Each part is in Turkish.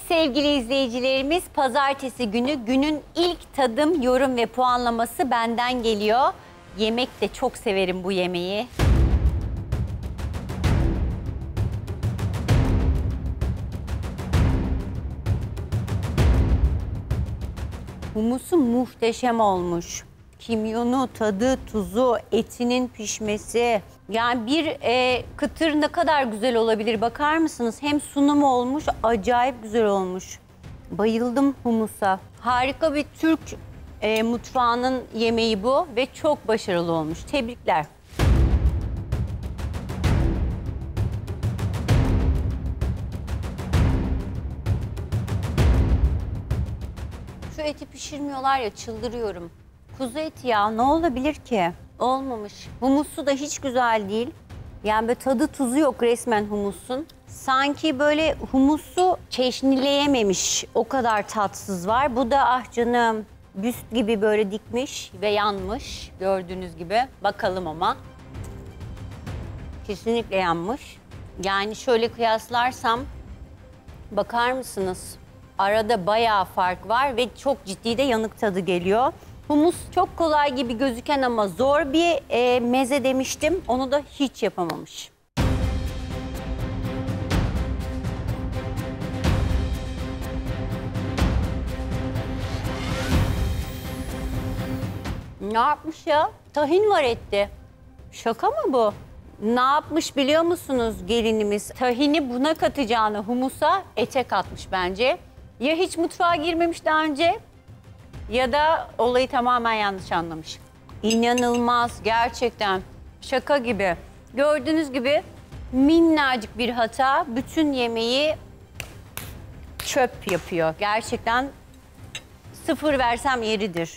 sevgili izleyicilerimiz, pazartesi günün ilk tadım, yorum ve puanlaması benden geliyor. Yemek de çok severim bu yemeği. Humusu muhteşem olmuş. Kimyonu, tadı, tuzu, etinin pişmesi. Yani bir kıtır ne kadar güzel olabilir bakar mısınız? Hem sunumu olmuş, acayip güzel olmuş. Bayıldım humusa. Harika bir Türk mutfağının yemeği bu ve çok başarılı olmuş. Tebrikler. Şu eti pişirmiyorlar ya, çıldırıyorum. Kuzu eti ya, ne olabilir ki? Olmamış. Humusu da hiç güzel değil. Yani böyle tadı tuzu yok resmen humusun. Sanki böyle humusu çeşnileyememiş. O kadar tatsız var. Bu da ah canım büst gibi böyle dikmiş ve yanmış. Gördüğünüz gibi. Bakalım ama. Kesinlikle yanmış. Yani şöyle kıyaslarsam bakar mısınız? Arada bayağı fark var ve çok ciddi de yanık tadı geliyor. Humus çok kolay gibi gözüken ama zor bir meze demiştim. Onu da hiç yapamamış. Ne yapmış ya? Tahin var ette. Şaka mı bu? Ne yapmış biliyor musunuz gelinimiz? Tahini buna katacağını humusa ete katmış bence. Ya hiç mutfağa girmemiş daha önce ya da olayı tamamen yanlış anlamış. İnanılmaz gerçekten. Şaka gibi. Gördüğünüz gibi minnacık bir hata bütün yemeği çöp yapıyor. Gerçekten 0 versem yeridir.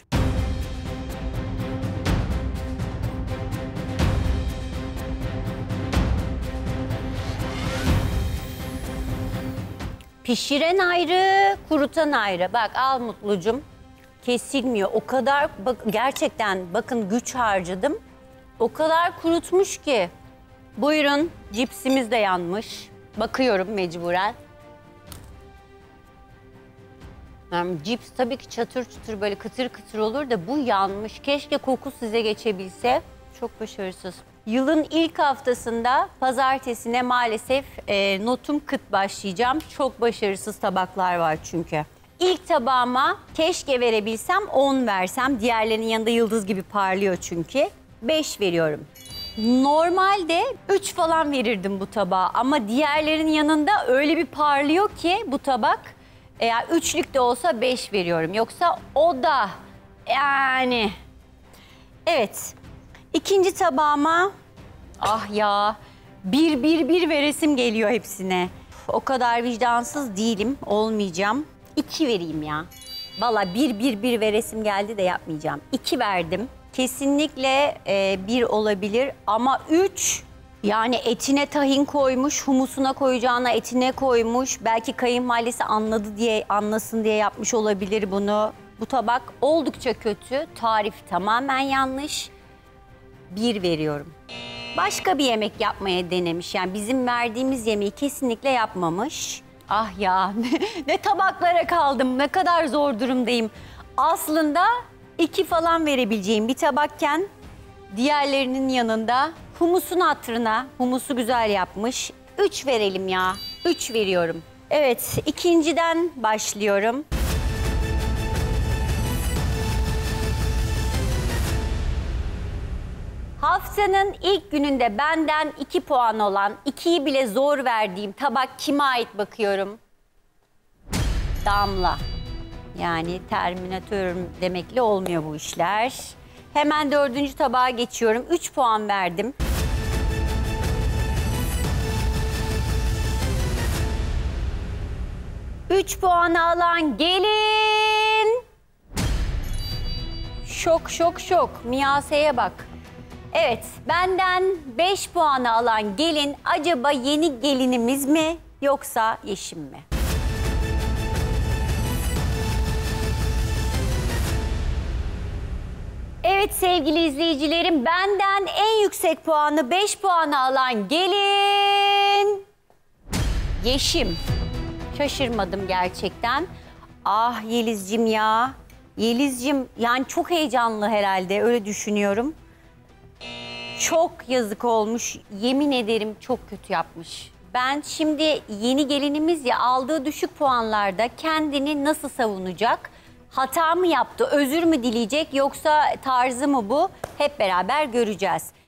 Pişiren ayrı, kurutan ayrı. Bak al Mutlucum. Kesilmiyor. O kadar gerçekten bakın güç harcadım. O kadar kurutmuş ki. Buyurun, cipsimiz de yanmış. Bakıyorum mecburen. Yani cips tabii ki çatır çatır böyle kıtır kıtır olur da bu yanmış. Keşke koku size geçebilse. Çok başarısız. Yılın ilk haftasında pazartesine maalesef notum kıt başlayacağım. Çok başarısız tabaklar var çünkü. İlk tabağıma keşke verebilsem 10 versem. Diğerlerinin yanında yıldız gibi parlıyor çünkü. 5 veriyorum. Normalde 3 falan verirdim bu tabağa ama diğerlerinin yanında öyle bir parlıyor ki bu tabak. Eğer üçlük de olsa 5 veriyorum. Yoksa o da yani... Evet. İkinci tabağıma ah ya bir veresim geliyor hepsine. O kadar vicdansız değilim, olmayacağım. 2 vereyim ya. Valla bir veresim geldi de yapmayacağım. 2 verdim. Kesinlikle 1 olabilir ama 3 yani etine tahin koymuş, humusuna koyacağına etine koymuş. Belki kayınvalidesi anlasın diye yapmış olabilir bunu. Bu tabak oldukça kötü. Tarif tamamen yanlış. 1 veriyorum. Başka bir yemek yapmaya denemiş. Yani bizim verdiğimiz yemeği kesinlikle yapmamış. Ah ya ne tabaklara kaldım. Ne kadar zor durumdayım. Aslında 2 falan verebileceğim bir tabakken diğerlerinin yanında humusun hatırına, humusu güzel yapmış. 3 verelim ya. 3 veriyorum. Evet, ikinciden başlıyorum. Haftanın ilk gününde benden 2 puan olan, 2'yi bile zor verdiğim tabak kime ait bakıyorum? Damla. Yani terminatörüm demekle olmuyor bu işler. Hemen 4. tabağa geçiyorum. 3 puan verdim. Üç puanı alan gelin. Şok şok şok. Miyase'ye bak. Evet, benden 5 puanı alan gelin acaba yeni gelinimiz mi yoksa Yeşim mi? Evet sevgili izleyicilerim, benden en yüksek puanı 5 puanı alan gelin Yeşim. Şaşırmadım gerçekten. Ah Yeliz'cim ya. Yeliz'cim yani çok heyecanlı herhalde, öyle düşünüyorum. Çok yazık olmuş. Yemin ederim çok kötü yapmış. Ben şimdi yeni gelinimiz ya, aldığı düşük puanlarda kendini nasıl savunacak? Hata mı yaptı, özür mü dileyecek, yoksa tarzı mı bu? Hep beraber göreceğiz.